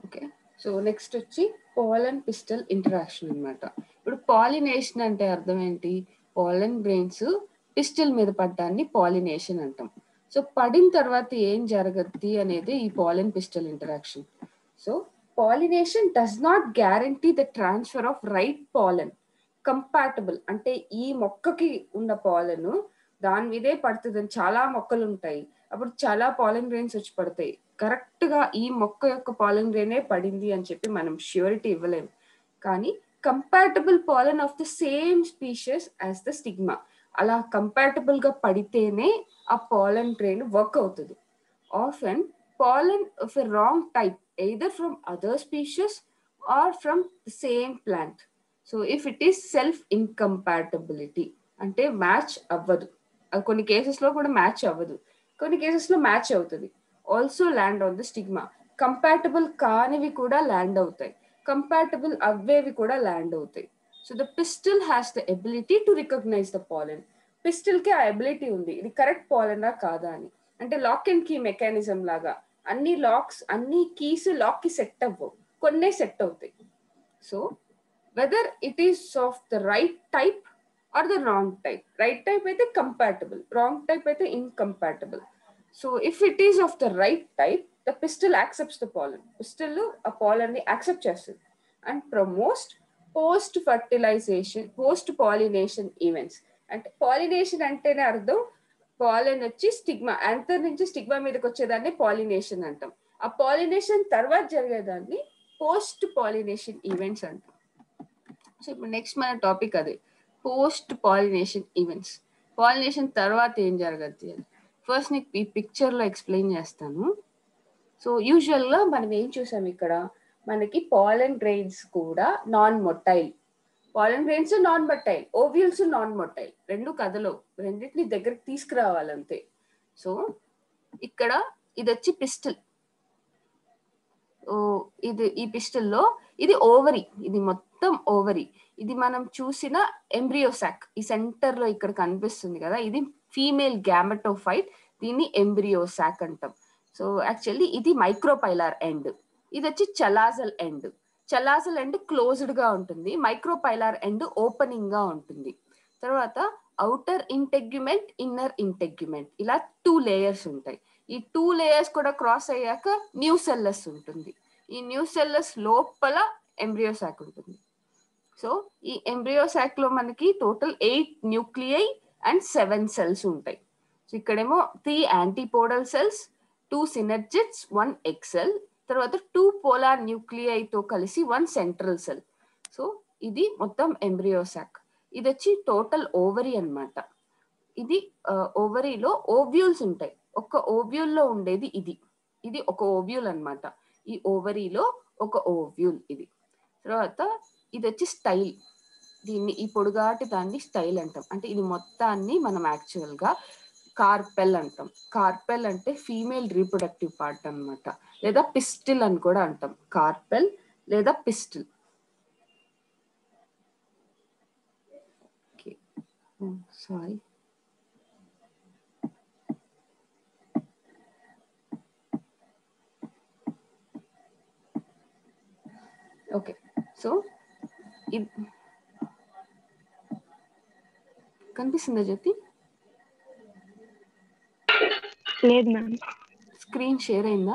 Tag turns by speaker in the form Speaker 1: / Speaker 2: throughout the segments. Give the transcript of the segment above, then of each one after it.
Speaker 1: Okay. So next వచ్చి పాలన్ pistil interaction అనమాట. ఇప్పుడు పాలినేషన్ అంటే అర్థం ఏంటి? పాలన్ గ్రెయిన్స్ పిస్టల్ మీద పడ్డాన్ని పాలినేషన్ అంటాం. సో పడిన తర్వాత ఏం జరగద్ది అనేది ఈ pollen pistil interaction. So pollination does not guarantee the transfer of right pollen compatible. అంటే ఈ మొక్కకి ఉన్న పాలను దాని మీదే పడుతుందని చాలా మొక్కలు ఉంటాయి, అప్పుడు చాలా పాలన్ గ్రెయిన్స్ వచ్చి పడతాయి. కరెక్ట్ గా ఈ మొక్క యొక్క పాలన్ గ్రెయినే పడింది అని చెప్పి మనం ష్యూరిటీ ఇవ్వలేము. కానీ compatible pollen of the same species as the stigma, అలా కంపాటబుల్ గా పడితేనే ఆ పాలన్ గ్రెయిన్ వర్క్ అవుతుంది. Often pollen of a wrong type either from other species or from the same plant. So if it is self incompatibility అంటే match అవ్వదు, అది కొన్ని cases లో కూడా మ్యాచ్ అవ్వదు, కొన్ని కేసెస్ లో మ్యాచ్ అవుతుంది. Also land on the stigma. Compatible కానివి కూడా ల్యాండ్ అవుతాయి, కంపాటబుల్ అవ్వేవి కూడా ల్యాండ్ అవుతాయి. So the pistil has the ability to recognise the pollen. Pistil కి ఆ ఎబిలిటీ ఉంది ఇది కరెక్ట్ పాలెనా కాదా అని. అంటే లాక్ అండ్ కీ మెకానిజం లాగా అన్ని లాక్స్ అన్ని కీస్ లాక్ కి సెట్ అవ్వవు, కొన్నే సెట్ అవుతాయి. So whether it is of the right type or the wrong type. Right type అయితే కంపాటబుల్, రాంగ్ టైప్ అయితే incompatible. So if it is of the right type the pistil accepts the pollen. Pistil ఆ pollen ని accept చేస్తుంది and promotes post fertilisation post pollination events. అంటే pollination అంటేనే అర్థం పాలన్ వచ్చి stigma anther నుంచి స్టిగ్మా మీదకి వచ్చేదాన్ని పాలినేషన్ అంటాం. ఆ పాలినేషన్ తర్వాత జరిగేదాన్ని పోస్ట్ పాలినేషన్ ఈవెంట్స్ అంటాం. సో ఇప్పుడు నెక్స్ట్ మన టాపిక్ అదే పోస్ట్ పాలినేషన్ ఈవెంట్స్. పాలినేషన్ తర్వాత ఏం జరగద్ది అని ఫస్ట్ నీకు ఈ పిక్చర్ లో ఎక్స్ప్లెయిన్ చేస్తాను. సో యూజువల్ గా మనం ఏం చూసాం ఇక్కడ, మనకి పాలన్ గ్రెయిన్స్ కూడా non motile, pollen grains non motile, ovules non motile, రెండు కథలో రెండింటిని దగ్గరికి తీసుకురావాలంతే. సో ఇక్కడ ఇది వచ్చి పిస్టిల్. ఇది ఈ పిస్టిల్లో ఇది ఓవరీ, ఇది మొత్తం ఓవరీ. ఇది మనం చూసిన ఎంబ్రియోసాక్ ఈ సెంటర్ లో ఇక్కడ కనిపిస్తుంది కదా, ఇది ఫీమేల్ గ్యామెటోఫైట్, దీన్ని ఎంబ్రియోసాక్ అంటాం. సో యాక్చువల్లీ ఇది మైక్రోపైలార్ ఎండ్, ఇది వచ్చి chalazal end. Chalazal end closed గా ఉంటుంది, మైక్రోపైలార్ ఎండ్ ఓపెనింగ్ గా ఉంటుంది. తర్వాత అవుటర్ ఇంటెగ్యుమెంట్, ఇన్నర్ ఇంటెగ్యుమెంట్, ఇలా 2 లేయర్స్ ఉంటాయి. ఈ 2 లేయర్స్ కూడా క్రాస్ అయ్యాక న్యూ సెల్లస్ ఉంటుంది. ఈ న్యూ సెల్లస్ లోపల ఎంబ్రియోసాక్ ఉంటుంది. సో ఈ ఎంబ్రియోసాక్ లో మనకి టోటల్ 8 న్యూక్లియై అండ్ 7 సెల్స్ ఉంటాయి. సో ఇక్కడేమో 3 యాంటీపోడల్ సెల్స్, 2 సినర్జిట్స్, 1 ఎక్సెల్, తర్వాత 2 పోలార్ న్యూక్లియై తో కలిసి 1 సెంట్రల్ సెల్. సో ఇది మొత్తం ఎంబ్రియోసాక్. ఇది వచ్చి టోటల్ ఓవరీ అన్నమాట. ఇది ఓవరీలో ఓవ్యూల్స్ ఉంటాయి, ఒక ఓవ్యూల్ లో ఉండేది ఇది, ఇది ఒక ఓవ్యూల్ అన్నమాట. ఈ ఓవరీలో ఒక ఓవ్యూల్ ఇది. తర్వాత ఇది వచ్చి స్టైల్, దీన్ని ఈ పొడుగాటి దాన్ని స్టైల్ అంటాం. అంటే ఇది మొత్తాన్ని మనం యాక్చువల్ గా కార్పెల్ అంటాం. కార్పెల్ అంటే ఫీమేల్ రీప్రొడక్టివ్ పార్ట్ అన్నమాట, లేదా పిస్టిల్ అని కూడా అంటాం. కార్పెల్ లేదా పిస్టిల్. Sorry, okay. సో కనిపిస్తుందా జ్యోతి?
Speaker 2: లేదు మ్యామ్.
Speaker 1: స్క్రీన్ షేర్ అయిందా?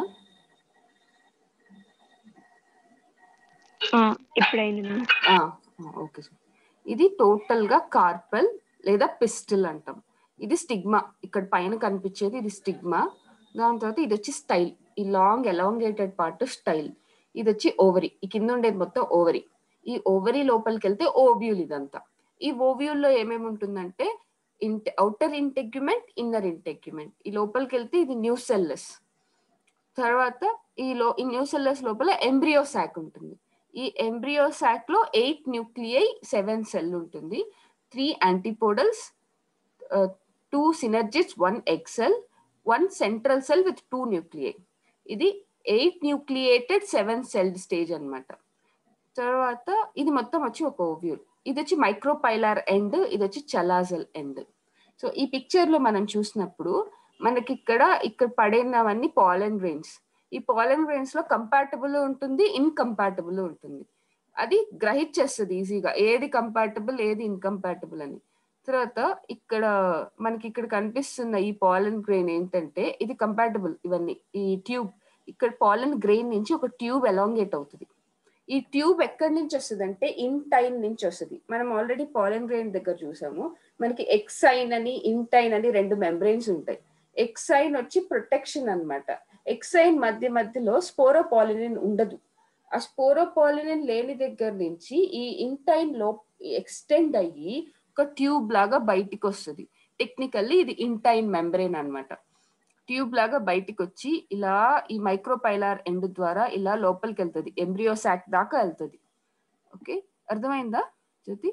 Speaker 2: ఇప్పుడైంది మ్యామ్.
Speaker 1: ఓకే. ఇది టోటల్ గా కార్పెల్ లేదా పిస్టిల్ అంటాం. ఇది స్టిగ్మా, ఇక్కడ పైన కనిపించేది ఇది స్టిగ్మా. దాని తర్వాత ఇది వచ్చి స్టైల్, ఈ లాంగ్ ఎలాంగేటెడ్ పార్ట్ స్టైల్. ఇది వచ్చి ఓవరీ, ఈ కింద ఉండేది మొత్తం ఓవరీ. ఈ ఓవరీ లోపలికి వెళ్తే ఓవ్యూల్ ఇదంతా. ఈ ఓవ్యూల్ లో ఏమేమి ఉంటుందంటే అవుటర్ ఇంటెగ్యుమెంట్, ఇన్నర్ ఇంటెగ్యుమెంట్. ఈ లోపలికి వెళ్తే ఇది న్యూ సెల్లస్. తర్వాత ఈ న్యూ సెల్లస్ లోపల ఎంబ్రియోసాక్ ఉంటుంది. ఈ ఎంబ్రియోసాక్ లో 8 న్యూక్లియై, 7 సెల్ ఉంటుంది. 3 antipodals, 2 synergids, 1 egg cell, 1 central cell with 2 nuclei. ఇది 8 న్యూక్లియేటెడ్ 7 సెల్ స్టేజ్ అన్నమాట. తర్వాత ఇది మొత్తం వచ్చి ఒక ఓవ్యూల్. ఇది వచ్చి మైక్రోపైలార్ ఎండ్, ఇది వచ్చి చలాజల్ ఎండ్. సో ఈ పిక్చర్ లో మనం చూసినప్పుడు మనకి ఇక్కడ పడినవన్నీ పాలన్ గ్రెయిన్స్. ఈ పాలన్ గ్రెయిన్స్ లో కంపాటబుల్ ఉంటుంది, ఇన్కంపాటబుల్ ఉంటుంది. అది గ్రహించేస్తుంది ఈజీగా ఏది కంపాటబుల్ ఏది ఇన్కంపాటబుల్ అని. తర్వాత మనకి ఇక్కడ కనిపిస్తున్న ఈ పాలన్ గ్రెయిన్ ఏంటంటే ఇది కంపాటబుల్. ఇవన్నీ ఈ ట్యూబ్ ఇక్కడ పాలన్ గ్రెయిన్ నుంచి ఒక ట్యూబ్ ఎలాంగేట్ అవుతుంది. ఈ ట్యూబ్ ఎక్కడి నుంచి వస్తుంది అంటే ఇంటైన్ నుంచి వస్తుంది. మనం ఆల్రెడీ పాలన్ గ్రెయిన్ దగ్గర చూసాము. మనకి ఎక్సైన్ అని ఇంటైన్ అని 2 మెంబ్రెయిన్స్ ఉంటాయి. ఎక్సైన్ వచ్చి ప్రొటెక్షన్ అన్నమాట. ఎక్సైన్ మధ్యలో స్పోరోపాలినిన్ ఉండదు. ఆ స్పోరోపాలినిన్ లేని దగ్గర నుంచి ఈ ఇంటైన్ లో ఎక్స్టెండ్ అయ్యి ఒక ట్యూబ్ లాగా బయటికి వస్తుంది. టెక్నికల్లీ ఇది ఇంటైన్ మెంబ్రెయిన్ అన్నమాట. ట్యూబ్ లాగా బయటికి వచ్చి ఇలా ఈ మైక్రోపైలార్ ఎండ్ ద్వారా ఇలా లోపలికి వెళ్తుంది, ఎంబ్రియో సాక్ దాకా వెళ్తుంది. ఓకే, అర్థమైందా జ్యోతి?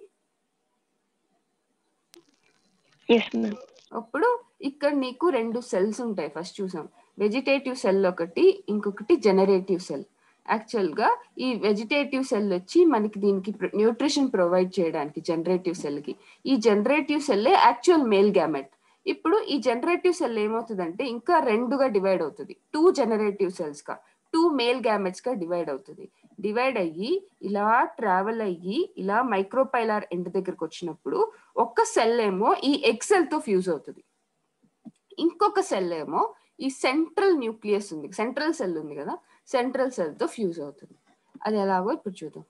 Speaker 1: అప్పుడు ఇక్కడ నీకు 2 సెల్స్ ఉంటాయి. ఫస్ట్ చూసాం వెజిటేటివ్ సెల్ ఒకటి, ఇంకొకటి జనరేటివ్ సెల్. యాక్చువల్ గా ఈ వెజిటేటివ్ సెల్ వచ్చి మనకి దీనికి న్యూట్రిషన్ ప్రొవైడ్ చేయడానికి జనరేటివ్ సెల్ కి. ఈ జనరేటివ్ సెల్లే యాక్చువల్ మేల్ గ్యామెట్. ఇప్పుడు ఈ జనరేటివ్ సెల్ ఏమవుతుందంటే ఇంకా 2గా డివైడ్ అవుతుంది. 2 జనరేటివ్ సెల్స్ గా, 2 మేల్ గ్యామెట్స్ గా డివైడ్ అవుతుంది. డివైడ్ అయ్యి ఇలా ట్రావెల్ అయ్యి ఇలా మైక్రోపైలార్ ఎండ్ దగ్గరకు వచ్చినప్పుడు ఒక సెల్ ఏమో ఈ ఎగ్ సెల్ తో ఫ్యూజ్ అవుతుంది. ఇంకొక సెల్ ఏమో ఈ సెంట్రల్ న్యూక్లియస్ ఉంది, సెంట్రల్ సెల్ ఉంది కదా, సెంట్రల్ సెల్ తో ఫ్యూజ్ అవుతుంది. అది ఎలాగో ఇప్పుడు చూద్దాం.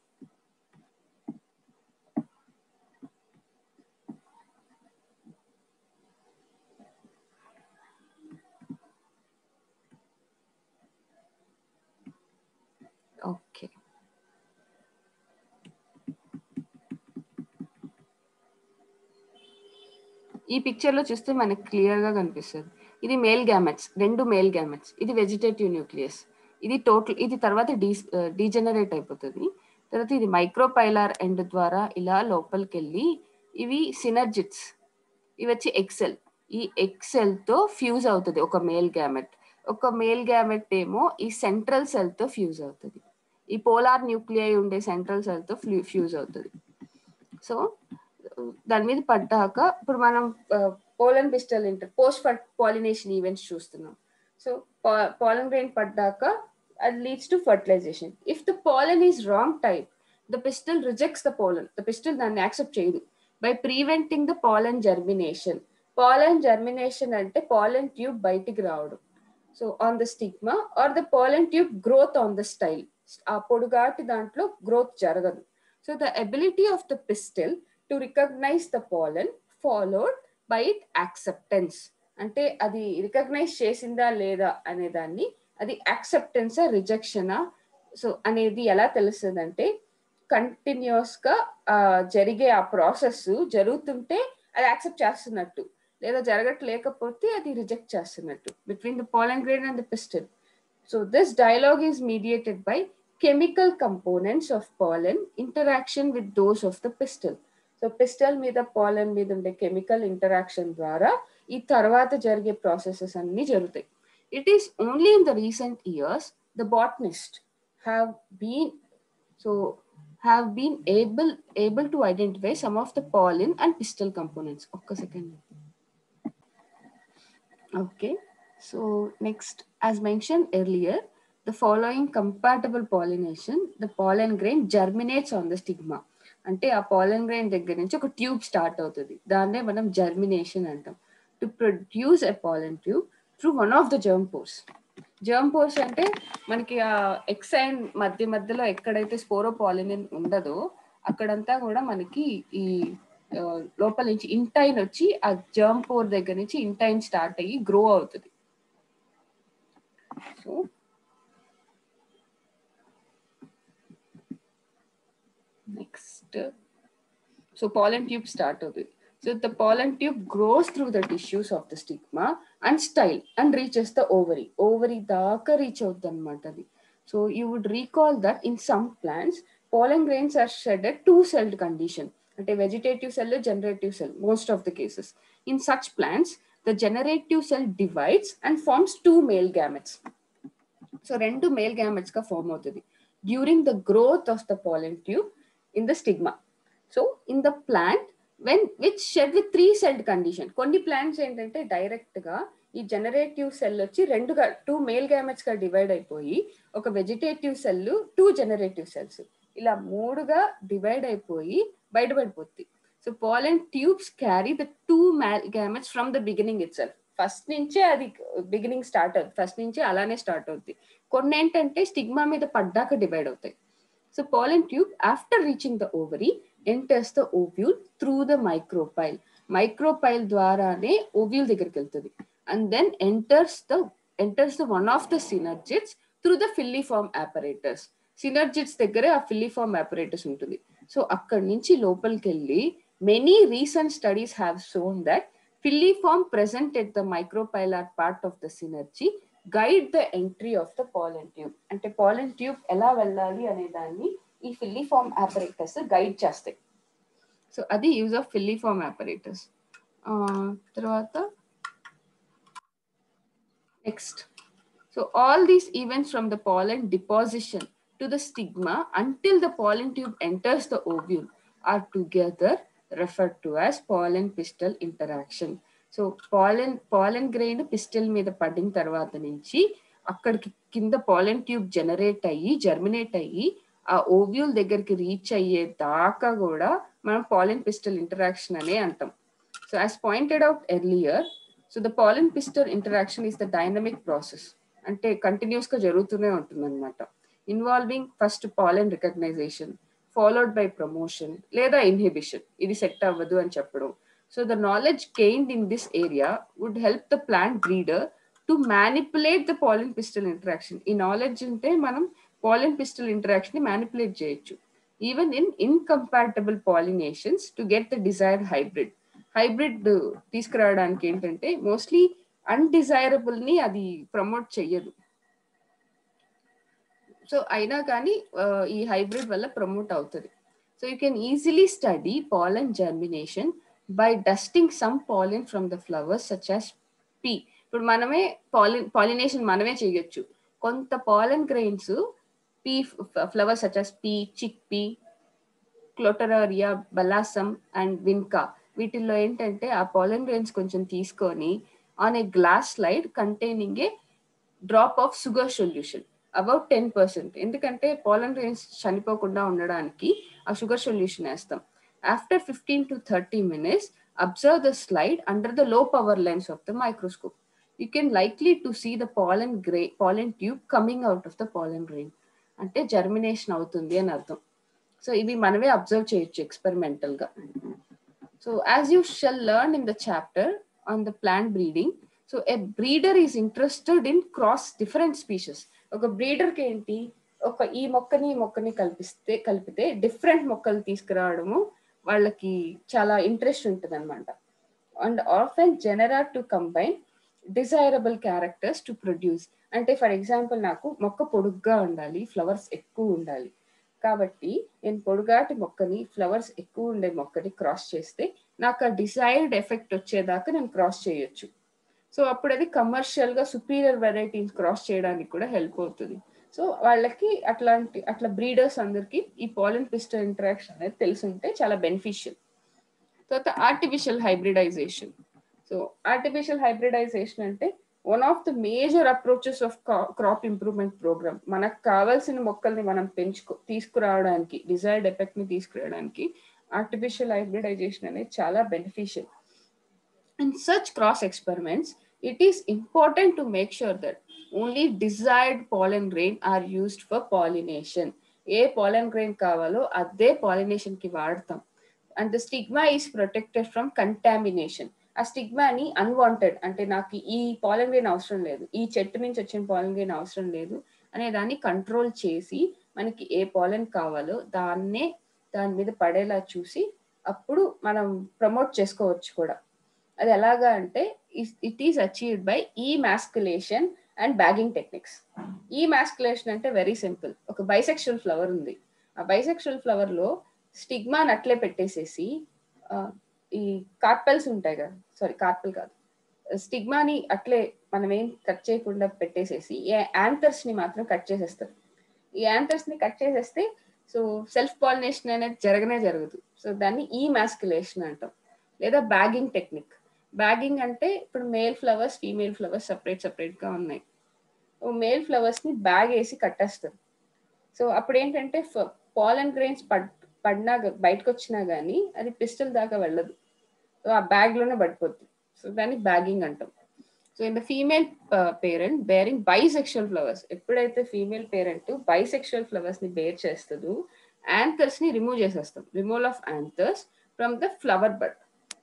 Speaker 1: ఓకే, ఈ పిక్చర్ లో చూస్తే మనకి క్లియర్ గా కనిపిస్తుంది. ఇది మేల్ గ్యామెట్స్, 2 మేల్ గ్యామెట్స్. ఇది వెజిటేటివ్ న్యూక్లియస్. ఇది టోటల్, ఇది తర్వాత డీజనరేట్ అయిపోతుంది. తర్వాత ఇది మైక్రోపైలార్ ఎండ్ ద్వారా ఇలా లోపలికి వెళ్ళి ఇవి సినర్జిట్స్, ఇవి వచ్చి ఎక్సెల్. ఈ ఎక్సెల్ తో ఫ్యూజ్ అవుతుంది ఒక మేల్ గ్యామెట్. ఒక మేల్ గ్యామెట్ ఏమో ఈ సెంట్రల్ సెల్ తో ఫ్యూజ్ అవుతుంది. ఈ పోలార్ న్యూక్లియై ఉండే సెంట్రల్ సెల్ తో ఫ్యూజ్ అవుతుంది. సో దాని మీద పడ్డాక ఇప్పుడు మనం pollen pistil post pollination events చూస్తున్నాం. సో pollen grain పడ్డాక అది leads to fertilization. If the pollen is wrong type, the pistil rejects the pollen. The pistil దాన్ని యాక్సెప్ట్ చేయదు by preventing the pollen germination. Pollen germination అంటే pollen tube బయటికి రావడం. So on the stigma or the pollen tube growth on the style. ఆ పొడుగాటి దాంట్లో growth జరగదు. So the ability of the pistil to recognize the pollen followed by its acceptance. అంటే అది recognise చేసిందా లేదా అనే దాన్ని, అది యాక్సెప్టెన్సా రిజెక్షనా సో అనేది ఎలా తెలుస్తుంది అంటే కంటిన్యూస్ గా జరిగే ఆ ప్రాసెస్ జరుగుతుంటే అది యాక్సెప్ట్ చేస్తున్నట్టు, లేదా జరగట్లేకపోతే అది రిజెక్ట్ చేస్తున్నట్టు between the pollen grain and the pistil. So this dialogue is mediated by chemical components of pollen interaction with those of the pistil. So pistil మీద పాలన్ మీద ఉండే కెమికల్ ఇంటరాక్షన్ ద్వారా ఈ తర్వాత జరిగే ప్రాసెసెస్ అన్ని జరుగుతాయి. It is only in the recent years the botanist have been able to identify some of the pollen and pistil components. ఒక్క second. Okay, so next, as mentioned earlier, the following compatible pollination, the pollen grain germinates on the stigma. అంటే ఆ pollen grain దగ్గర నుంచి ఒక tube start అవుతుంది, దాన్నే మనం germination అంటాం. To produce a pollen tube through one of the germ pores. germ pores అంటే మనకి ఆ ఎక్సైన్ మధ్యలో ఎక్కడైతే స్పోరోపాలినిన్ ఉండదో అక్కడంతా కూడా మనకి ఈ లోపల నుంచి ఇంటైన్ వచ్చి ఆ జర్మ్ పోర్ దగ్గర నుంచి ఇంటైన్ స్టార్ట్ అయ్యి గ్రో అవుతుంది. So next, so pollen tube start అవుతుంది. So the pollen tube grows through the tissues of the stigma and style and reaches the ovary. Ovary daaka reach అవుతుంది అన్నమాట అది. So you would recall that in some plants pollen grains are shed at 2-celled condition. అంటే vegetative cell, generative cell, most of the cases. In such plants, the generative cell divides and forms 2 male gametes. So 2 male gametes గా form అవుతుంది during the growth of the pollen tube in the stigma. So in the plant which shed with 3-celled condition. కొన్ని plants ఏంటంటే direct గా ఈ generative cell వచ్చి రెండుగా 2 male gametes గా divide అయిపోయి ఒక వెజిటేటివ్ సెల్ 2 జనరేటివ్ సెల్స్ ఇలా 3గా డివైడ్ అయిపోయి బయటపడిపోతుంది. So pollen tubes carry the 2 male gametes from the beginning itself. First నుంచే అది బిగినింగ్ స్టార్ట్ అవుతుంది, ఫస్ట్ నుంచే అలానే స్టార్ట్ అవుతుంది. కొన్ని ఏంటంటే స్టిగ్మా మీద పడ్డాక డివైడ్ అవుతాయి. So pollen tube after reaching the ovary enters the ovule through the micropyle. మైక్రోపైల్ ద్వారానే ఓవ్యూల్ దగ్గరికి వెళ్తుంది. And then enters the one of the synergids through the filiform apparatus. Synergids దగ్గరే ఆ ఫిల్లిఫార్మ్ apparatus ఉంటుంది. సో అక్కడి నుంచి లోపలికి వెళ్ళి many recent studies have shown that filiform present at the micropylar part of the synergy guide the entry of the pollen tube. అంటే pollen tube ఎలా వెళ్ళాలి అనే దాన్ని ఈ ఫిల్లిఫార్మ్ apparatus గైడ్ చేస్తాయి. సో అది యూజ్ ఆఫ్ ఫిల్లిఫార్మ్ apparatus. తర్వాత next, so all these events from the pollen deposition to the stigma until the pollen tube enters the ovule are together referred to as pollen pistil interaction. So pollen grain pistil మీద పడిన తర్వాత నుంచి అక్కడికి కింద pollen tube germinate అయ్యి ఆ ovule దగ్గరికి reach అయ్యే దాకా కూడా మనం pollen pistil interaction అనే అంటాం. So as pointed out earlier, so the pollen pistil interaction is the dynamic process. అంటే కంటిన్యూస్ గా జరుగుతూనే ఉంటుంది అనమాట. Involving first pollen recognition followed by promotion లేదా inhibition. ఇది సెట్ అవ్వదు అని చెప్పడం. So the knowledge gained in this area would help the plant breeder to manipulate the pollen pistil interaction. ఈ నాలెడ్జ్ ఉంటే మనం pollen pistil interaction ని manipulate చేయొచ్చు. Even in incompatible pollinations to get the desired hybrid. Hybrid తీసుకురావడానికి ఏంటంటే mostly undesirable ని అది promote చెయ్యదు. సో అయినా కానీ ఈ హైబ్రిడ్ వల్ల ప్రమోట్ అవుతుంది. So you can easily study pollen germination by dusting some pollen from the flowers such as pea. ఇప్పుడు మనమే pollination మనమే చేయొచ్చు. కొంత pollen grains pea flowers such as pea, chickpea, Clotaria, Balasum and Vinca, వీటిల్లో ఏంటంటే ఆ pollen grains కొంచెం తీసుకొని on a glass slide containing a drop of sugar solution about 10%. ఎందుకంటే pollen grains చనిపోకుండా ఉండడానికి ఆ షుగర్ సొల్యూషన్ వేస్తాం. After 15 to 30 minutes, observe the slide under the low power lens of the microscope. You can likely to see the pollen tube coming out of the pollen grain. అంటే germination అవుతుంది అని అర్థం. So ఇవి మనమే observe చేయొచ్చు experimental గా. So as you shall learn in the chapter on the plant breeding, so a breeder is interested in cross different species. ఒక బ్రీడర్కి ఏంటి, ఈ మొక్కని కలిపితే డిఫరెంట్ మొక్కలు తీసుకురావడము వాళ్ళకి చాలా ఇంట్రెస్ట్ ఉంటుంది అనమాట. And often genera to combine desirable characters to produce. అంటే ఫర్ ఎగ్జాంపుల్ నాకు మొక్క పొడుగ్గా ఉండాలి, ఫ్లవర్స్ ఎక్కువ ఉండాలి, కాబట్టి నేను పొడుగాటి మొక్కని ఫ్లవర్స్ ఎక్కువ ఉండే మొక్కని క్రాస్ చేస్తే నాకు ఆ డిజైర్డ్ ఎఫెక్ట్ వచ్చేదాకా నేను క్రాస్ చేయొచ్చు. సో అప్పుడు అది కమర్షియల్ గా సుపీరియర్ వెరైటీస్ క్రాస్ చేయడానికి కూడా హెల్ప్ అవుతుంది. సో వాళ్ళకి అట్లా బ్రీడర్స్ అందరికి ఈ pollen pistil ఇంటరాక్షన్ అనేది తెలుసుంటే చాలా బెనిఫిషియల్. తర్వాత artificial hybridization. So artificial hybridization అంటే one of the major approaches of crop improvement programme. మనకు కావాల్సిన మొక్కల్ని మనం తీసుకురావడానికి, డిజైర్డ్ ఎఫెక్ట్ ని తీసుకురావడానికి ఆర్టిఫిషియల్ హైబ్రిడైజేషన్ అనేది చాలా beneficial. In such cross experiments, it is important to make sure that only desired pollen grain are used for pollination. ఏ pollen grain కావాలో అదే pollination కి వాడతాం. And the stigma is protected from contamination. ఆ స్టిగ్మాని unwanted, అంటే నాకు ఈ pollen grain అవసరం లేదు, ఈ చెట్టు నుంచి వచ్చిన pollen grain అవసరం లేదు అనే దాన్ని కంట్రోల్ చేసి మనకి ఏ pollen కావాలో దాని మీద పడేలా చూసి అప్పుడు మనం ప్రమోట్ చేసుకోవచ్చు కూడా. అది ఎలాగా అంటే it is achieved by emasculation and bagging techniques. Emasculation అంటే వెరీ సింపుల్. ఒక బైసెక్షువల్ ఫ్లవర్ ఉంది, ఆ బైసెక్షువల్ ఫ్లవర్ లో స్టిగ్మాని అట్లే పెట్టేసేసి ఈ కార్పెల్స్ ఉంటాయి కదా, కార్పెల్ కాదు, స్టిగ్మాని అట్లే మనం ఏం కట్ చేయకుండా పెట్టేసేసి యాంథర్స్ ని మాత్రం కట్ చేసేస్తారు. ఈ యాంథర్స్ ని కట్ చేసేస్తే సో సెల్ఫ్ పాలినేషన్ అనేది జరగదు. సో దాన్ని ఈమాస్కులేషన్ అంటాం, లేదా బ్యాగింగ్ టెక్నిక్. బ్యాగింగ్ అంటే ఇప్పుడు male flowers female flowers separate గా ఉన్నాయి. మేల్ ఫ్లవర్స్ ని బ్యాగ్ వేసి కట్టేస్తారు. సో అప్పుడు ఏంటంటే పాలన్ గ్రెయిన్స్ పడినా బయటకు వచ్చినా గానీ అది పిస్టల్ దాకా వెళ్ళదు. సో ఆ బ్యాగ్ లోనే పడిపోద్ది. సో దాన్ని బ్యాగింగ్ అంటాం. So in the female parent bearing bisexual flowers, ఎప్పుడైతే ఫీమేల్ పేరెంట్ బైసెక్షువల్ ఫ్లవర్స్ ని బేర్ చేస్తుందో యాంథర్స్ ని రిమూవ్ చేసేస్తాం. Removal of anthers from the flower bud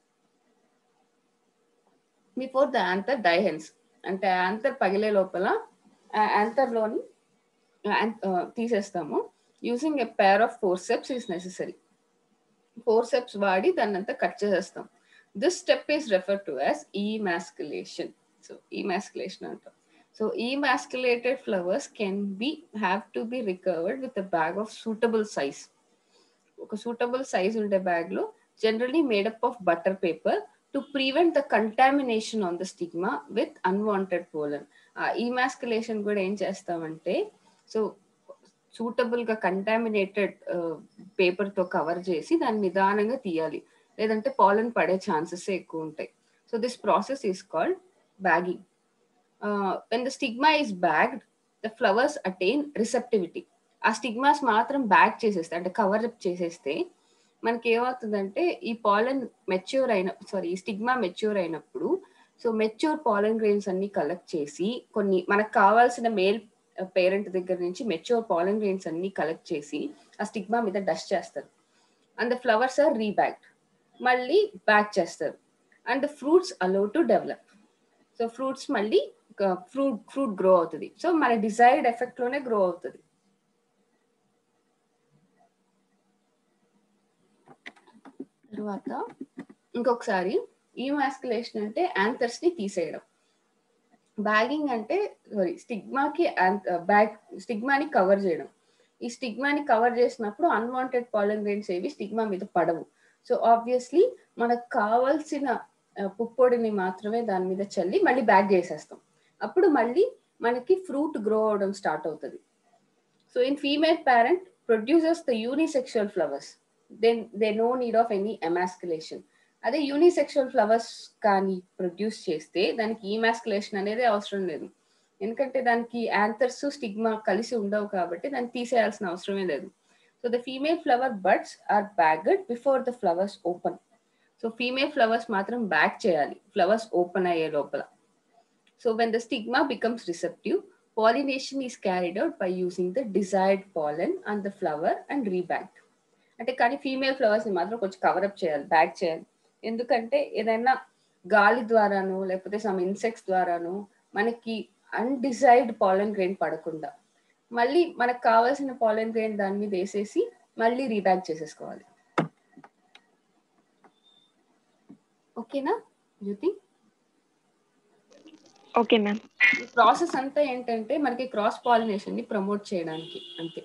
Speaker 1: before the anther dehisces. అంటే యాంథర్ పగిలే లోపల యాంథర్ లోని తీసేస్తాము. Using a pair of forceps is necessary. Forceps వాడి దాన్ని అంతా కట్ చేసేస్తాం. This step is refer to as emasculation. So emasculation అంటాం. So emasculated flowers have to be recovered with a bag of suitable size. ఒక suitable size ఉండే bag లో generally made up of butter paper to prevent the contamination on the stigma with unwanted pollen. Emasculation కూడా ఏం చేస్తామంటే, so suitable గా contaminated paper తో cover చేసి దాన్ని నిదానంగా తీయాలి, లేదంటే పాలన్ పడే ఛాన్సెస్ ఎక్కువ ఉంటాయి. So this process is called bagging. When the stigma is bagged the flowers attain receptivity. ఆ స్టిగ్మాస్ మాత్రం బ్యాగ్ చేసేస్తే అంటే కవర్ అప్ చేసేస్తే మనకి ఏమవుతుందంటే ఈ పాలన్ ఈ స్టిగ్మా మెచ్యూర్ అయినప్పుడు సో మెచ్యూర్ పాలన్ గ్రెయిన్స్ అన్ని కలెక్ట్ చేసి కొన్ని మనకు కావాల్సిన మేల్ పేరెంట్ దగ్గర నుంచి మెచ్యూర్ పాలన్ గ్రెయిన్స్ అన్ని కలెక్ట్ చేసి ఆ స్టిగ్మా మీద డస్ట్ చేస్తారు. And the flowers are rebagged, మళ్ళీ బ్యాక్ చేస్తారు. And the fruits allow to develop. So fruits మళ్ళీ ఫ్రూట్ గ్రో అవుతుంది. సో మన డిజైర్డ్ ఎఫెక్ట్ లోనే గ్రో అవుతుంది. తర్వాత ఇంకొకసారి ఈమాస్కులేషన్ అంటే యాంథర్స్ ని తీసేయడం. బ్యాగింగ్ అంటే స్టిగ్మాని కవర్ చేయడం. ఈ స్టిగ్మాని కవర్ చేసినప్పుడు అన్వాంటెడ్ పాలన్ గ్రెయిన్స్ ఏవి స్టిగ్మా మీద పడవు. సో ఆబ్వియస్లీ మనకు కావాల్సిన పుప్పొడిని మాత్రమే దాని మీద చల్లి మళ్ళీ బ్యాగ్ చేసేస్తాం. అప్పుడు మళ్ళీ మనకి ఫ్రూట్ గ్రో అవడం స్టార్ట్ అవుతుంది. So in female parent produces the unisexual flowers, they no need of any emasculation. అదే యూనిసెక్షువల్ ఫ్లవర్స్ కానీ ప్రొడ్యూస్ చేస్తే దానికి ఈమాస్కులేషన్ అనేది అవసరం లేదు. ఎందుకంటే దానికి యాంథర్స్ స్టిగ్మా కలిసి ఉండవు కాబట్టి దాన్ని తీసేయాల్సిన అవసరమే లేదు. So the female flower buds are bagged before the flowers open. So female flowers మాత్రం బ్యాగ్ చేయాలి ఫ్లవర్స్ ఓపెన్ అయ్యే లోపల. So when the stigma becomes receptive, pollination is carried out by using the desired pollen on the flower and rebagged. అంటే కానీ female flowers ని మాత్రం కొంచెం cover up చేయాలి, బ్యాగ్ చేయాలి. ఎందుకంటే ఏదైనా గాలి ద్వారానో లేకపోతే సమ్ ఇన్సెక్ట్స్ ద్వారానో మనకి అన్డిజైర్డ్ పాలన్ గ్రెయిన్ పడకుండా మళ్ళీ మనకు కావాల్సిన పాలన్ గ్రెయిన్ దాని మీద వేసేసి మళ్ళీ రీబ్యాగ్ చేసేసుకోవాలి. ఓకేనా జ్యోతి?
Speaker 2: Okay ma'am.
Speaker 1: ఈ ప్రాసెస్ అంతా ఏంటంటే మనకి క్రాస్ పాలినేషన్ ని ప్రమోట్ చేయడానికి అంతే.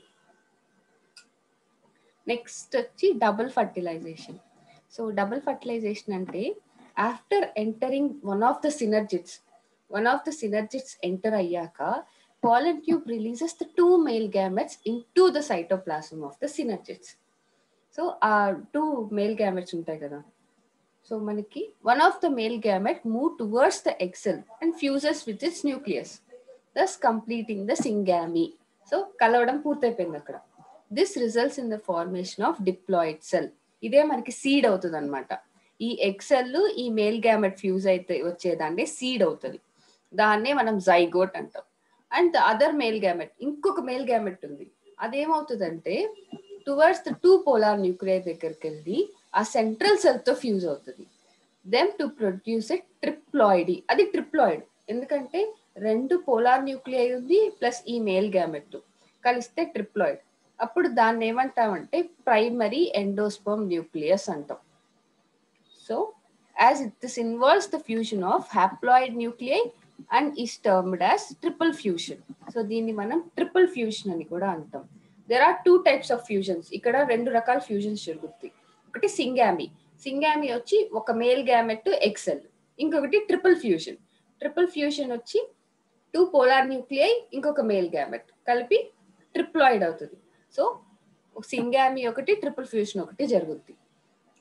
Speaker 1: నెక్స్ట్ వచ్చి double fertilization. So double fertilization అంటే after entering one of the synergids enter అయ్యాక pollen tube releases the 2 male gametes into the cytoplasm of the synergids. So ఆ 2 male gametes ఉంటాయి కదా, so మనకి one of the male gamete move towards the egg cell and fuses with its nucleus, thus completing the syngamy. So కలవడం పూర్తయిపోయింది అక్కడ. This results in the formation of diploid cell. ఇదే మనకి seed అవుతుంది అనమాట. ఈ ఎగ్ సెల్ ఈ male gamete fuse అయితే వచ్చేదాన్ని సీడ్ అవుతుంది. దాన్నే మనం జైగోట్ అంటాం. And the other male gamete, ఇంకొక మేల్ గ్యామెట్ ఉంది, అదేమవుతుందంటే టువర్డ్స్ ద 2 పోలార్ న్యూక్లియై దగ్గరికి వెళ్ళి ఆ సెంట్రల్ సెల్ తో ఫ్యూజ్ అవుతుంది. Them to produce a triploidy. అది ట్రిప్లాయిడ్ ఎందుకంటే 2 పోలార్ న్యూక్లియై ఉంది ప్లస్ ఈ మేల్ గ్యామెట్ కలిస్తే ట్రిప్లాయిడ్. అప్పుడు దాన్ని ఏమంటామంటే ప్రైమరీ ఎండోస్పర్మ్ న్యూక్లియస్ అంటాం. So as this involves the fusion of haploid nuclei and is termed as triple fusion. సో దీన్ని మనం ట్రిపుల్ ఫ్యూజన్ అని కూడా అంటాం. there are 2 types of fusions. ఇక్కడ 2 రకాల ఫ్యూజన్స్ జరుగుతాయి. ఒకటి సింగామి వచ్చి ఒక మేల్ గ్యామెట్ ఎగ్ సెల్. ఇంకొకటి ట్రిపుల్ ఫ్యూజన్ వచ్చి 2 పోలార్ న్యూక్లియై ఇంకొక మేల్ గ్యామెట్ కలిపి ట్రిప్లాయిడ్ అవుతుంది. సో సింగామి ఒకటి ట్రిపుల్ ఫ్యూజన్ ఒకటి జరుగుతుంది.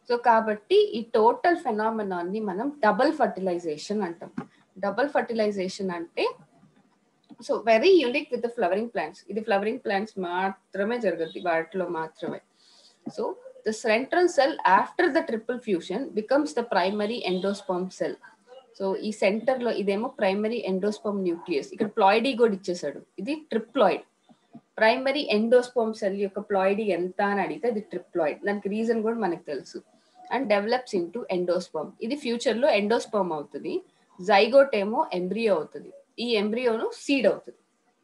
Speaker 1: సో కాబట్టి ఈ టోటల్ ఫెనామినాన్ని మనం డబుల్ ఫర్టిలైజేషన్ అంటాం. డబుల్ ఫర్టిలైజేషన్ అంటే so very unique with the flowering plants. ఇది ఫ్లవరింగ్ ప్లాంట్స్ మాత్రమే జరుగుద్ది, వాటిలో మాత్రమే. So the central cell after the triple fusion becomes the primary endosperm cell. So ఈ సెంటర్ లో ఇదేమో ప్రైమరీ ఎండోస్పర్మ్ న్యూక్లియస్, ఇక్కడ ప్లాయిడీ కూడా ఇచ్చేసాడు, ఇది ట్రిప్లాయిడ్. ప్రైమరీ ఎండోస్పర్మ్ సెల్ యొక్క ప్లాయిడీ ఎంత అని అడిగితే ఇది ట్రిప్లాయిడ్. దానికి రీజన్ కూడా మనకు తెలుసు. అండ్ డెవలప్స్ ఇంటూ ఎండోస్పర్మ్, ఇది ఫ్యూచర్ లో ఎండోస్పర్మ్ అవుతుంది. జైగోట్ ఏమో ఎంబ్రియో అవుతుంది, ఈ ఎంబ్రియోను సీడ్ అవుతుంది.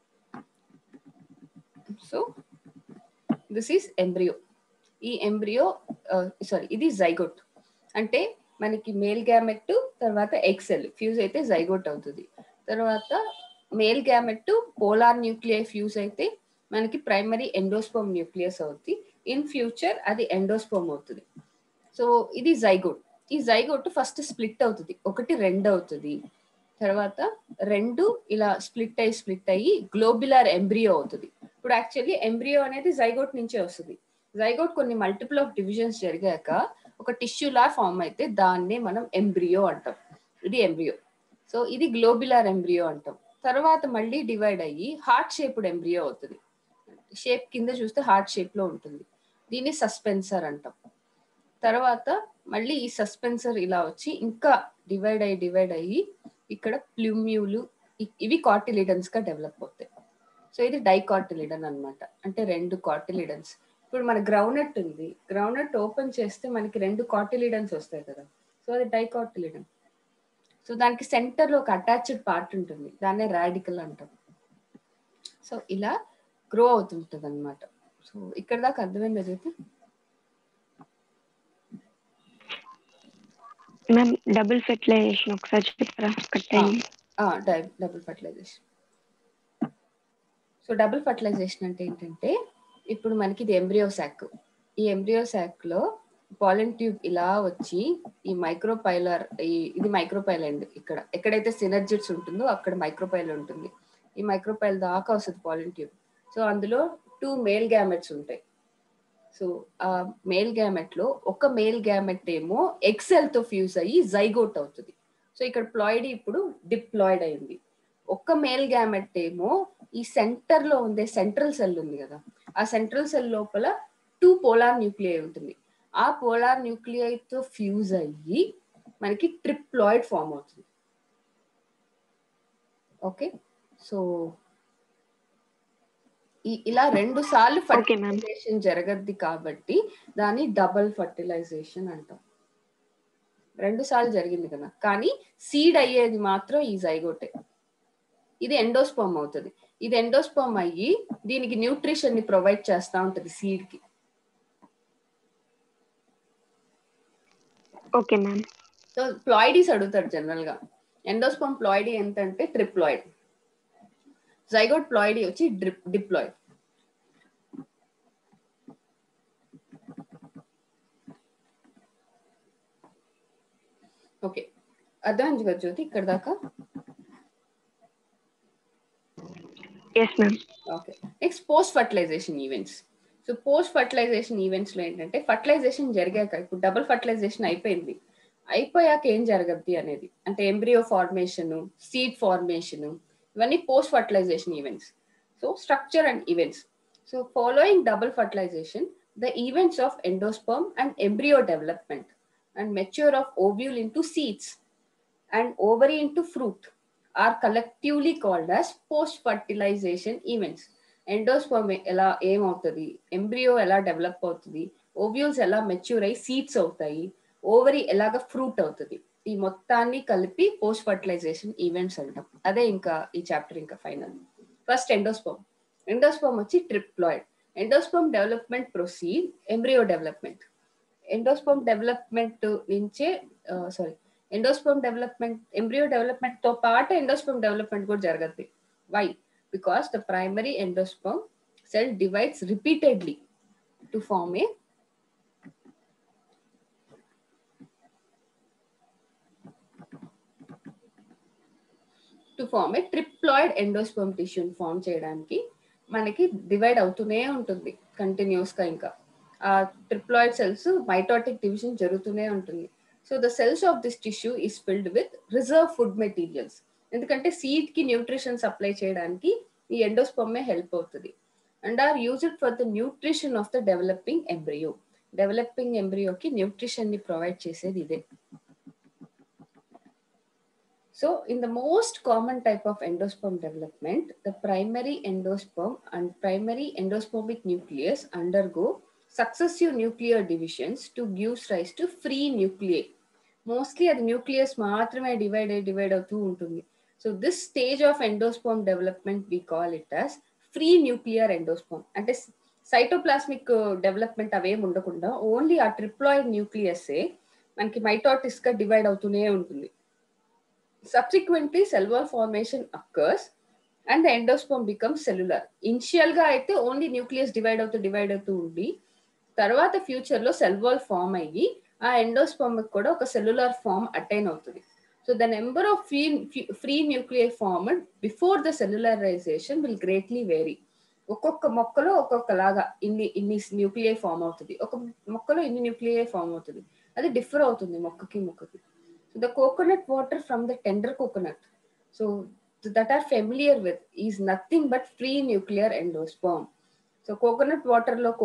Speaker 1: So this is embryo. ఈ ఎంబ్రియో ఇది జైగోట్ అంటే మనకి మేల్ గ్యామెట్ తర్వాత ఎక్సెల్ ఫ్యూజ్ అయితే జైగోట్ అవుతుంది. తర్వాత male gamete polar nuclei fuse అయితే మనకి ప్రైమరీ ఎండోస్పర్మ్ న్యూక్లియస్ అవుతుంది. ఇన్ ఫ్యూచర్ అది ఎండోస్పర్మ్ అవుతుంది. సో ఇది జైగోట్. ఈ జైగోట్ ఫస్ట్ స్ప్లిట్ అవుతుంది, 1 2 అవుతుంది. తర్వాత 2 ఇలా స్ప్లిట్ అయ్యి గ్లోబులర్ ఎంబ్రియో అవుతుంది. ఇప్పుడు యాక్చువల్లీ ఎంబ్రియో అనేది జైగోట్ నుంచే వస్తుంది. జైగోట్ కొన్ని మల్టిపుల్ ఆఫ్ డివిజన్స్ జరిగాక ఒక టిష్యూలా ఫామ్ అయితే దాన్నే మనం ఎంబ్రియో అంటాం. ఇది ఎంబ్రియో. సో ఇది గ్లోబులర్ ఎంబ్రియో అంటాం. తర్వాత మళ్ళీ డివైడ్ అయ్యి హార్ట్ షేప్డ్ ఎంబ్రియో అవుతుంది. షేప్ కింద చూస్తే హార్ట్ షేప్ లో ఉంటుంది, దీన్ని సస్పెన్సర్ అంటాం. తర్వాత మళ్ళీ ఈ సస్పెన్సర్ ఇలా వచ్చి ఇంకా డివైడ్ అయ్యి ఇక్కడ ప్లూమ్యూలు, ఇవి కార్టిలిడన్స్ గా డెవలప్ అవుతాయి. సో ఇది డైకార్టిలిడన్ అన్నమాట, అంటే 2 కార్టిలిడన్స్. ఇప్పుడు మన గ్రౌండ్నట్ ఉంది, గ్రౌండ్నట్ ఓపెన్ చేస్తే మనకి 2 కార్టిలిడన్స్ వస్తాయి కదా, సో అది డైకార్టిలిడన్. సో దానికి సెంటర్ లో ఒక అటాచ్డ్ పార్ట్ ఉంటుంది, దాన్నే రాడికల్ అంటాం. సో ఇలా గ్రో అవుతుంటది అనమాట. సో ఇక్కడ దాకా అర్థమైంది అయితే
Speaker 2: మ్యామ్. డబుల్ ఫెర్టిలైజేషన్ ఒకసారి చెప్తారా? కట్ అయింది.
Speaker 1: Double fertilization. So double fertilization అంటే ఏంటంటే ఇప్పుడు మనకి ఇది ఎంబ్రియో సాక్. ఈ ఎంబ్రియో సాక్ లో పాలెన్ ట్యూబ్ ఇలా వచ్చి ఈ మైక్రోపైలర్, ఇది మైక్రోపైల్ అండ్ ఇక్కడ ఎక్కడైతే సినర్జిడ్స్ ఉంటుందో అక్కడ మైక్రోపైల్ ఉంటుంది. ఈ మైక్రోపైల్ దాకా వస్తుంది పాలెన్ ట్యూబ్. సో అందులో 2 మేల్ గ్యామెట్స్ ఉంటాయి. సో ఆ మేల్ గ్యామెట్ లో ఒక మేల్ గ్యామెట్ ఏమో ఎక్సెల్ తో ఫ్యూజ్ అయ్యి జైగోట్ అవుతుంది. సో ఇక్కడ ప్లాయిడీ ఇప్పుడు డిప్లాయిడ్ అయింది. ఒక్క మేల్ గ్యామెట్ ఏమో ఈ సెంటర్ లో ఉండే సెంట్రల్ సెల్ ఉంది కదా, ఆ సెంట్రల్ సెల్ లోపల 2 పోలార్ న్యూక్లియై ఉంటుంది. ఆ పోలార్ న్యూక్లియై తో ఫ్యూజ్ అయ్యి మనకి ట్రిప్లాయిడ్ ఫామ్ అవుతుంది. ఓకే, సో ఇలా 2 సార్లు ఫర్టిలైజేషన్ జరగద్ది కాబట్టి దాన్ని డబుల్ ఫర్టిలైజేషన్ అంటాం. 2 సార్లు జరిగింది కదా, కానీ సీడ్ అయ్యేది మాత్రం ఈ జైగోటే. ఇది ఎండోస్పర్మ్ అవుతుంది. ఇది ఎండోస్పర్మ్ అయ్యి దీనికి న్యూట్రిషన్ ని ప్రొవైడ్ చేస్తా ఉంటది సీడ్ కి.
Speaker 2: Okay ma'am.
Speaker 1: సో ప్లాయిడీస్ అడుగుతాడు జనరల్ గా. ఎండోస్పర్మ్ ప్లాయిడీ ఎంత అంటే ట్రిప్లాయిడ్, జైగోట్ ప్లాయిడీ వచ్చి డిప్లాయిడ్. ఓకే, అర్థమైంది కదా జ్యోతి ఇక్కడ దాకా?
Speaker 2: Yes ma'am.
Speaker 1: Okay, next post fertilization events. So post fertilization events లో ఏంటంటే ఫర్టిలైజేషన్ జరిగాక, ఇప్పుడు డబుల్ ఫర్టిలైజేషన్ అయిపోయాక ఏం జరగద్ది అనేది, అంటే ఎంబ్రియో ఫార్మేషన్, సీడ్ ఫార్మేషన్, ఇవన్నీ post fertilization events. So structure and events. So following double fertilization the events of endosperm and embryo development and mature of ovule into seeds and ovary into fruit are collectively called as post-fertilization events. Endosperm ఎలా ఏమవుతుంది, embryo ఎలా develop అవుతుంది, ovules ఎలా mature అయ్యి seeds అవుతాయి, ovary ఎలాగ fruit అవుతుంది, ఈ మొత్తాన్ని కలిపి పోస్ట్ ఫర్టిలైజేషన్ ఈవెంట్స్ అంటాం. అదే ఇంకా ఈ చాప్టర్ ఇంకా ఫైనల్. First endosperm. ఎండోస్పర్మ్ వచ్చి triploid. Endosperm development proceed embryo development. Endosperm development నుంచే ఎండోస్పర్మ్ డెవలప్మెంట్, ఎంబ్రియో డెవలప్మెంట్ తో పాటు ఎండోస్పర్మ్ డెవలప్మెంట్ కూడా జరగద్ది. Why? Because the primary endosperm cell divides repeatedly to form a triploid endosperm tissue form చేయడానికి మనకి divide అవుతూనే ఉంటుంది కంటిన్యూస్ గా. ఇంకా ఆ ట్రిప్లాయిడ్ సెల్స్ మైటోటిక్ డివిజన్ జరుగుతూనే ఉంటుంది. So the cells of this tissue is filled with reserve food materials. ఎందుకంటే సీడ్ కి న్యూట్రిషన్ సప్లై చేయడానికి ఈ ఎండోస్పర్మే హెల్ప్ అవుతుంది. And are used for the nutrition of the developing embryo. Developing ఎంబ్రియోకి nutrition ని ప్రొవైడ్ చేసేది ఇదే. So, in the most common type of endosperm development, the primary endosperm and primary endospermic nucleus undergo successive nuclear divisions to give rise to free nuclei. Mostly అది nucleus మాత్రమే divide అవుతూ ఉంటుంది. So this stage of endosperm development we call it as free nuclear endosperm. అంటే cytoplasmic development అవేం ఉండకుండా only ఆ triploid న్యూక్లియస్సే మనకి మైటోటిస్ గా డివైడ్ అవుతూనే ఉంటుంది. Subsequently, cell wall formation occurs and the endosperm becomes cellular. Initial గా అయితే ఓన్లీ న్యూక్లియస్ డివైడ్ అవుతూ ఉండి తర్వాత ఫ్యూచర్ లో సెల్ వాల్ ఫామ్ అయ్యి ఆ ఎండోస్పర్మ్ కూడా ఒక సెల్యులర్ ఫామ్ అటైన్ అవుతుంది. So the number of free nuclei formed before the cellularization will greatly vary. ఒక్కొక్క మొక్కలో ఒక్కొక్కలాగా ఇన్ని న్యూక్లియై ఫామ్ అవుతుంది, ఒక మొక్కలో ఇన్ని న్యూక్లియై ఫామ్ అవుతుంది. అది డిఫర్ అవుతుంది మొక్కకి. So the coconut water from the tender coconut, so that are familiar with, is nothing but free nuclear endosperm. So coconut water లో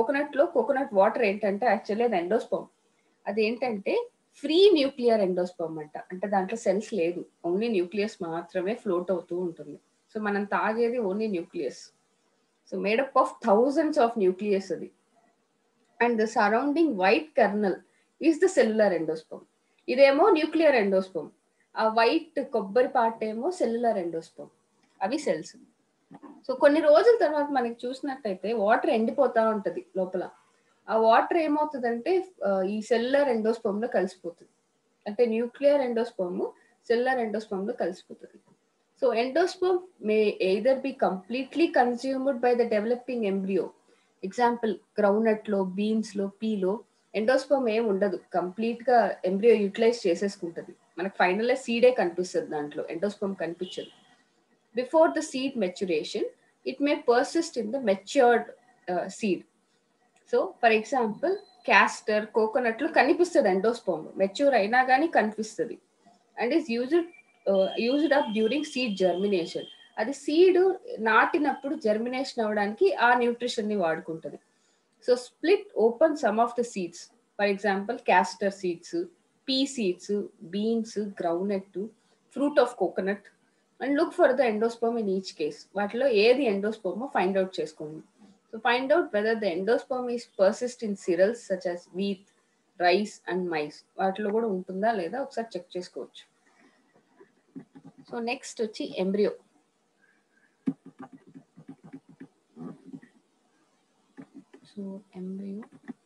Speaker 1: కోకోనట్ వాటర్ ఏంటంటే యాక్చువల్లీ అది ఎండోస్పర్మ్. అది ఏంటంటే ఫ్రీ న్యూక్లియర్ ఎండోస్పర్మ్ అంటే దాంట్లో సెల్స్ లేదు, ఓన్లీ న్యూక్లియస్ మాత్రమే float అవుతూ ఉంటుంది. సో మనం తాగేది only nucleus. So made up of thousands of nucleus అది. And the surrounding white kernel is the cellular endosperm. ఇదేమో న్యూక్లియర్ ఎండోస్పర్మ్. ఆ వైట్ కొబ్బరి పార్ట్ ఏమో సెల్యులర్ ఎండోస్పర్మ్. అవి సెల్స్. సో కొన్ని రోజుల తర్వాత మనకి చూసినట్టయితే వాటర్ ఎండిపోతా ఉంటది లోపల. ఆ వాటర్ ఏమవుతుందంటే ఈ సెల్యులర్ ఎండోస్పర్మ్ లో కలిసిపోతుంది. అంటే న్యూక్లియర్ ఎండోస్పర్మ్ సెల్యులర్ ఎండోస్పర్మ్ లో కలిసిపోతుంది. So endosperm may either be completely consumed by the developing embryo. Example groundnut లో, బీన్స్ లో, పీలో ఎండోస్పర్మ్ ఏం ఉండదు, కంప్లీట్ గా ఎంబ్రియో యూటిలైజ్ చేసేసుకుంటది. మనకు ఫైనల్ సీడే కనిపిస్తుంది, దాంట్లో ఎండోస్పర్మ్ కనిపించదు. Before the seed maturation it may persist in the matured seed. So for example castor, coconut లో కనిపిస్తుంది ఎండోస్పర్మ్, మెచ్యూర్ అయినా కానీ కనిపిస్తుంది. And is used up during seed germination. అది సీడ్ నాటినప్పుడు జర్మినేషన్ అవ్వడానికి ఆ న్యూట్రిషన్ ని వాడుకుంటుంది. So split open some of the seeds, for example castor seeds, pea seeds, beans, groundnut, fruit of coconut, and look for the endosperm in each case. వాటిలో ఏది endosperm find out చేసుకోండి. So find out whether the endosperm is persist in cereals such as wheat, rice and maize. వాటిలో కూడా ఉంటుందా లేదా ఒకసారి check చేసుకోవచ్చు. So next వచ్చి ఎంబ్రియో. So embryo